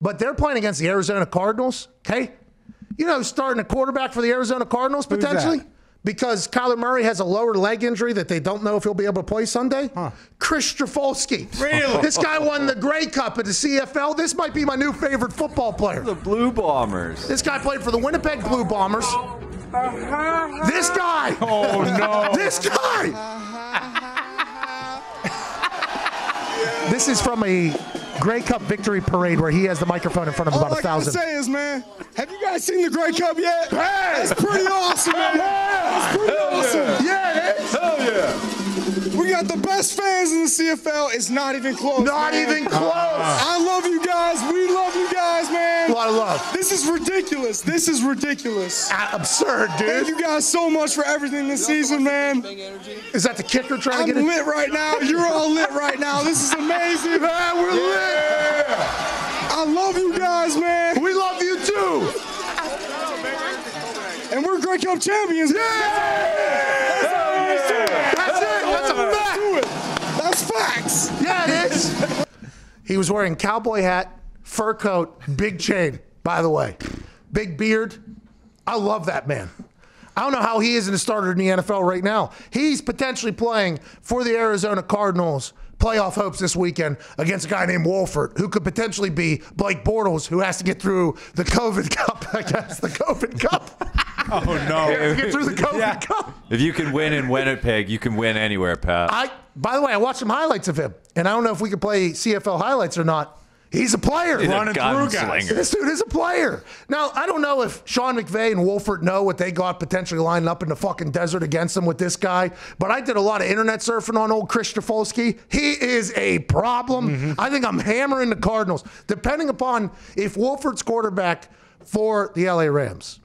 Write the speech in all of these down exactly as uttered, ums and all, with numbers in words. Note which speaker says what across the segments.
Speaker 1: but they're playing against the Arizona Cardinals, okay? You know, starting a quarterback for the Arizona Cardinals potentially? Because Kyler Murray has a lower leg injury that they don't know if he'll be able to play Sunday. Huh. Chris Strafolsky.
Speaker 2: Really?
Speaker 1: This guy won the Grey Cup at the C F L. This might be my new favorite football player.
Speaker 3: The Blue Bombers.
Speaker 1: This guy played for the Winnipeg Blue Bombers. This guy.
Speaker 2: Oh, no.
Speaker 1: This guy. This is from a Grey Cup victory parade where he has the microphone in front of
Speaker 4: All
Speaker 1: about a thousand.
Speaker 4: All I gotta say is, man, have you guys seen the Grey Cup yet?
Speaker 1: Hey!
Speaker 4: That's pretty awesome, man. That's pretty
Speaker 1: Hell
Speaker 4: awesome.
Speaker 1: Yeah, yeah it is.
Speaker 4: Hell yeah. We got the best fans in the C F L. It's not even close.
Speaker 1: Not
Speaker 4: man.
Speaker 1: even close.
Speaker 4: I love you guys. We love you guys, man.
Speaker 1: A lot of love.
Speaker 4: This is ridiculous. This is ridiculous.
Speaker 1: Uh, absurd, dude.
Speaker 4: Thank you guys so much for everything this season, man.
Speaker 1: Is that the kicker trying
Speaker 4: I'm
Speaker 1: to get it?
Speaker 4: lit right now. You're all lit right now. This is amazing.
Speaker 1: Man, we're
Speaker 4: yeah. lit. I love you guys, man.
Speaker 1: We love you too.
Speaker 4: And we're Grey Cup champions.
Speaker 1: Yeah.
Speaker 4: That's,
Speaker 1: That's it. That's a fact.
Speaker 4: That's facts.
Speaker 1: Yeah, it is. He was wearing cowboy hat, fur coat, big chain, by the way. Big beard. I love that man. I don't know how he isn't a starter in the N F L right now. He's potentially playing for the Arizona Cardinals playoff hopes this weekend against a guy named Wolford, who could potentially be Blake Bortles, who has to get through the COVID Cup. I guess the COVID Cup.
Speaker 2: Oh, no.
Speaker 1: He has to get through the COVID
Speaker 2: Yeah.
Speaker 1: Cup.
Speaker 3: If you can win in Winnipeg, you can win anywhere, Pat.
Speaker 1: I, by the way, I watched some highlights of him, and I don't know if we could play C F L highlights or not. He's a player.
Speaker 3: He's a
Speaker 2: Running through guys.
Speaker 3: gunslinger.
Speaker 1: This dude is a player. Now, I don't know if Sean McVay and Wolford know what they got potentially lined up in the fucking desert against them with this guy, but I did a lot of internet surfing on old Chris Strafolsky. He is a problem. Mm-hmm. I think I'm hammering the Cardinals, depending upon if Wolford's quarterback for the L A Rams.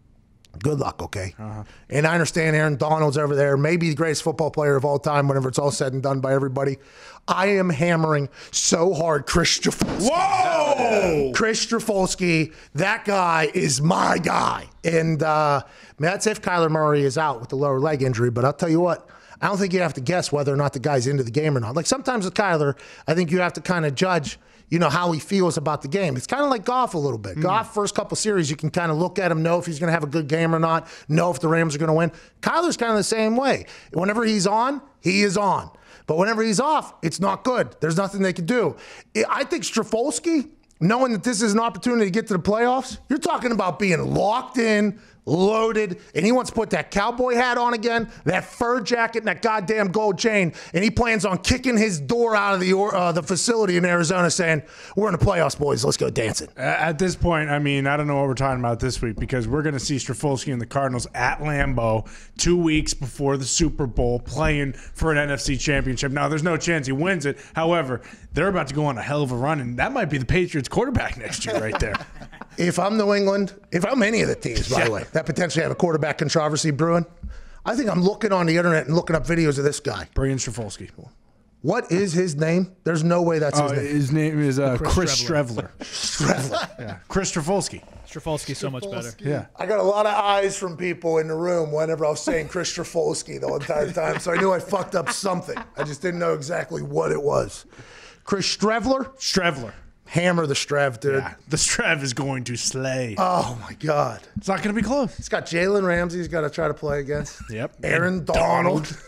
Speaker 1: Good luck, okay? Uh-huh. And I understand Aaron Donald's over there, maybe the greatest football player of all time whenever it's all said and done by everybody. I am hammering so hard Chris Strafolsky.
Speaker 2: Whoa!
Speaker 1: Chris Strafolsky, that guy is my guy. And uh, man, that's if Kyler Murray is out with the lower leg injury. But I'll tell you what, I don't think you have to guess whether or not the guy's into the game or not. Like sometimes with Kyler, I think you have to kind of judge, you know, how he feels about the game. It's kind of like golf a little bit. Mm. Golf, first couple series, you can kind of look at him, know if he's going to have a good game or not, know if the Rams are going to win. Kyler's kind of the same way. Whenever he's on, he is on. But whenever he's off, it's not good. There's nothing they can do. I think Strafolsky, knowing that this is an opportunity to get to the playoffs, you're talking about being locked in, loaded, and he wants to put that cowboy hat on again, that fur jacket, and that goddamn gold chain, and he plans on kicking his door out of the uh, the facility in Arizona saying, we're in the playoffs, boys. Let's go dancing.
Speaker 2: At this point, I mean, I don't know what we're talking about this week because we're going to see Strafolsky and the Cardinals at Lambeau two weeks before the Super Bowl playing for an N F C championship. Now, there's no chance he wins it. However, they're about to go on a hell of a run, and that might be the Patriots quarterback next year right there.
Speaker 1: If I'm New England, if I'm any of the teams, by yeah. the way, that potentially have a quarterback controversy brewing, I think I'm looking on the internet and looking up videos of this guy.
Speaker 2: Brian Strafolsky.
Speaker 1: What is his name? There's no way that's his
Speaker 2: uh,
Speaker 1: name.
Speaker 2: His name is uh,
Speaker 5: Chris,
Speaker 2: Chris
Speaker 5: Strevler.
Speaker 1: Strevler.
Speaker 2: Yeah. Chris Strafolsky.
Speaker 5: Strafolsky's so much better.
Speaker 2: Yeah.
Speaker 1: I got a lot of eyes from people in the room whenever I was saying Chris Strafolsky the entire time, so I knew I fucked up something. I just didn't know exactly what it was. Chris Strevler?
Speaker 2: Strevler.
Speaker 1: Hammer the Strev, dude. Yeah,
Speaker 2: the Strev is going to slay.
Speaker 1: Oh, my God.
Speaker 2: It's not going to be close.
Speaker 1: It's got Jalen Ramsey he's got to try to play against.
Speaker 2: Yep.
Speaker 1: Aaron Donald. Donald.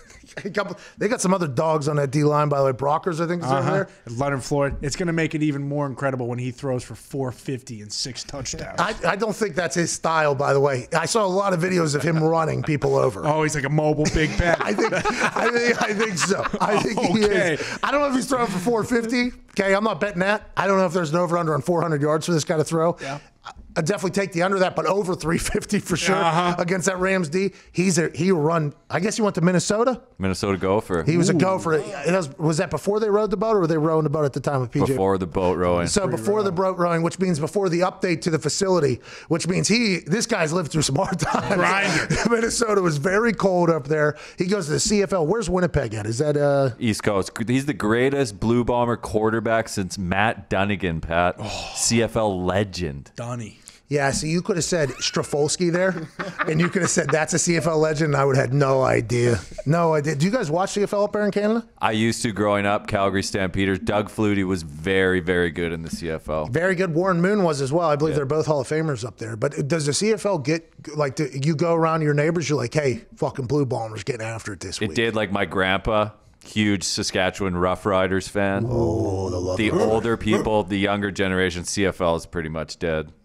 Speaker 1: They got some other dogs on that D-line, by the way. Brockers, I think, is uh-huh. over there.
Speaker 2: Leonard Floyd. It's going to make it even more incredible when he throws for four fifty and six touchdowns.
Speaker 1: I, I don't think that's his style, by the way. I saw a lot of videos of him running people over.
Speaker 2: Oh, he's like a mobile Big Ben.
Speaker 1: I think I think, I think so. I think okay. he is. I don't know if he's throwing for four fifty. Okay, I'm not betting that. I don't know if there's an over-under on four hundred yards for this guy to throw. Yeah. I'd definitely take the under that, but over three fifty for sure uh-huh. against that Rams D. He's a he run. I guess he went to Minnesota.
Speaker 3: Minnesota Gopher.
Speaker 1: He was Ooh. a Gopher. It was, was that before they rode the boat, or were they rowing the boat at the time with P J?
Speaker 3: Before the boat rowing.
Speaker 1: So before the boat rowing, which means before the update to the facility, which means he this guy's lived through some hard times. Minnesota was very cold up there. He goes to the C F L. Where's Winnipeg at? Is that uh
Speaker 3: East Coast? He's the greatest Blue Bomber quarterback since Matt Dunnigan. Pat, oh. C F L legend.
Speaker 2: Dunny.
Speaker 1: Yeah, so you could have said Strafolsky there, and you could have said that's a C F L legend, and I would have had no idea. No idea. Do you guys watch C F L up there in Canada?
Speaker 3: I used to growing up, Calgary Stampeders. Doug Flutie was very, very good in the C F L.
Speaker 1: Very good. Warren Moon was as well. I believe they're both Hall of Famers up there. But does the C F L get, like, do you go around to your neighbors, you're like, hey, fucking Blue Bombers getting after it this week?
Speaker 3: It did, like my grandpa, huge Saskatchewan Roughriders fan.
Speaker 1: Oh, the love
Speaker 3: The
Speaker 1: of-
Speaker 3: older people, the younger generation, C F L is pretty much dead.